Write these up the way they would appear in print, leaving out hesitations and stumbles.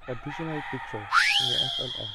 Additional picture in your SLM.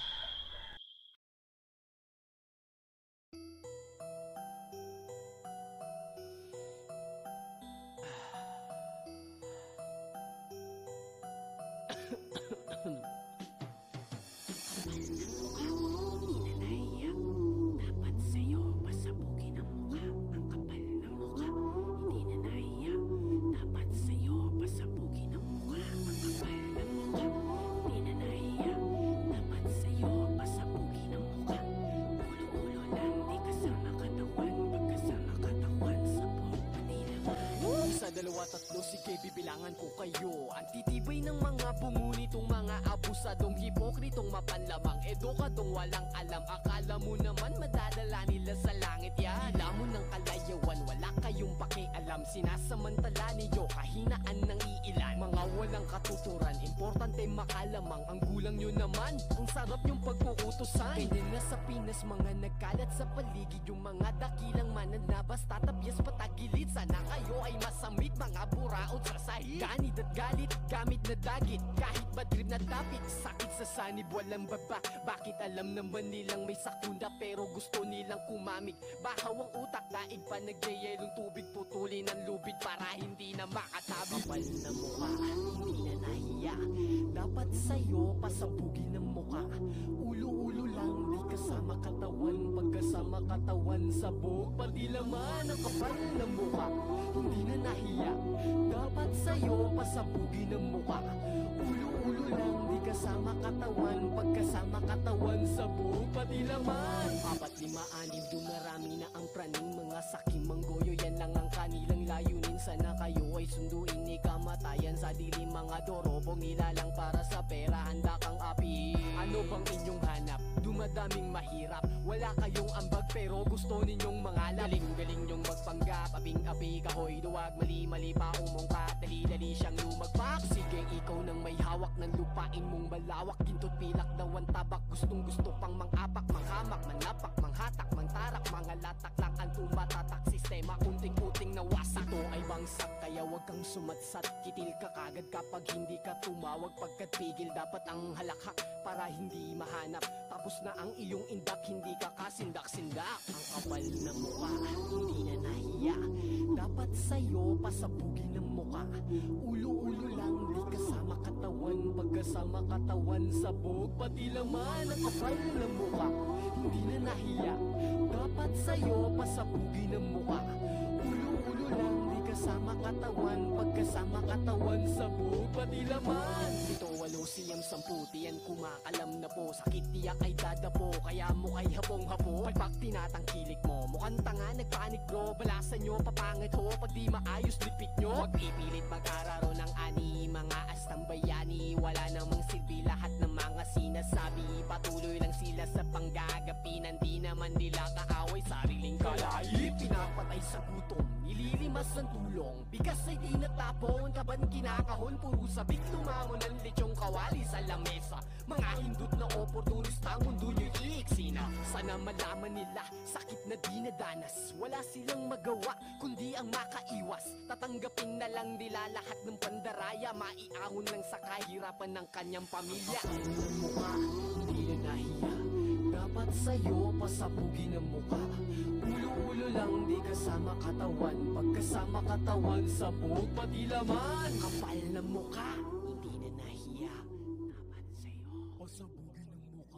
Dalawa, tatlo, sige bibilangan ko kayo. Ang titibay ng mga bungo nitong mga abusadong hipokritong mapanlamang edukadong walang alam. Akala mo naman madadala nila sa langit yan. Lamon ng kalayawan, wala kayong pakialam. Sinasamantala niyo kahinaan ng iilan. Mga walang katuturan, importante makalamang. Ang gulang nyo naman, ang sarap yung pagkukutusan. Ganyan na sa Pinas, mga nagkalat sa paligid. Yung mga dakilang mananabas, tatabyas patagilid. Sana kayo ay masamit, mga buraot sa sahig. Ganid at galit, gamit na dagit. Kahit badrib na tapik, sakit sa sanib, walang baba. Bakit alam naman nilang may sakunda, pero gusto nilang kumamig. Bahaw ang utak, daig pa nagyayelong tubig. Putulin ang lubid para hindi na makatabi. Kapal na mukha, hindi na nahiya. Dapat sa'yo pasabugin ng mukha. Ulo-ulo lang, di kasama katawan. Pagkasama katawan sa buhok, pati laman ang kapal na mukha. Hindi na nahiya. Dapat sa'yo pasabugin ng mukha. Ulo-ulo lang, di kasama katawan. Pagkasama katawan sa buhok, pati laman. 4, 5, 6, dumarami na ang praning. Mga saking manggoyo, yan lang ang kanilang layunin. Sana kayo ay sunduin ni kamatayan. Sa dilim mga dorobong nilalang para sa pera. Handa kang api. Ano bang inyong hanap? Dumadaming mahirap. Wala kayong ambag pero gusto ninyong mangalap. Galing-galing nyong magpanggap. Abing-abi, kahoy, duwag. Mali-mali pa umungkat. Dali-dali siyang lumagpak. Sige, ikaw nang may hawak ng lupain mong malawak. Gintot pilak daw ang tabak. Gustong-gusto pang mang-apak, manghamak, manapak, manghatak, mangtarak. Mga latak lang ang tumatatak. Sistema unting-uting nawasak. Ito ay bangsak kaya wag kang sumatsat. Kitil ka kagad kapag hindi ka tumawag. Pagkat pigil dapat ang halakhak para hindi mahanap. Tapos na ang iyong indak, hindi ka kasindak-sindak. Ang kapal na mukha, hindi na nahiya. Dapat sa'yo pasabugin ng mukha. Ulo-ulo lang, di kasama katawan. Pagkasama katawan sa buhok, pati laman ang kapal na mukha. Hindi na nahiya. Dapat sa'yo pasabugin ng mukha. Ulo-ulo lang, di kasama katawan. Pagkasama katawan sa buhok, pati laman. 7, 8, 9, 10, tiyan kumakalam na po. Sakit tiyak ay dadapo, kaya mo kay hapong-hapo. Palpak tinatangkilik mo, mukhang tanga nagpanik bro. Balasan nyo, papangit ho, pag di maayos lipit nyo. Huwag ipilit mag-araro ng ani, mga astang bayani. Wala namang silbi lahat ng mga sinasabi. Patuloy lang sila sa panggagapinan. Di naman nila kaaway, sariling kalay. Pinapatay sa gutom, nililimas ng tulong. Bigas ay di natapon, kaban kinakahon. Puro sabik tumamon ng lechong kawali sa lamesa. Mga hindut na oportunista, mundo nyo'y iiksina. Sana malaman nila, sakit na di nadanas. Wala silang magawa, kundi ang makaiwas. Tatanggapin na lang nila lahat ng pandaraya. Maiahon lang sa kahirapan ng kanyang pamilya. Ang mukha, hindi na nahiya. Dapat sa'yo pasabugin ang mukha. Ulo-ulo lang, di kasama katawan. Pagkasama katawan sa buhok, pati laman. Kapal na mukha, hindi na nahiya. Dapat sa'yo pasabugin ang mukha.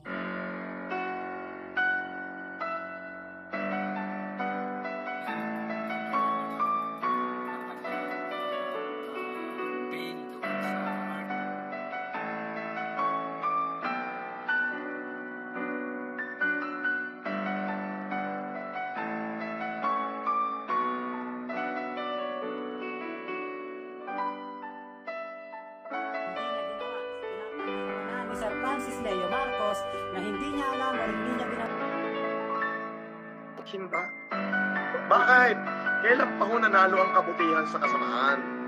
Sir Francis Leo Marcos na hindi niya alam o hindi niya ginawa. Ba? Bakit? Kailan pa ho nanalo ang kabutihan sa kasamaan?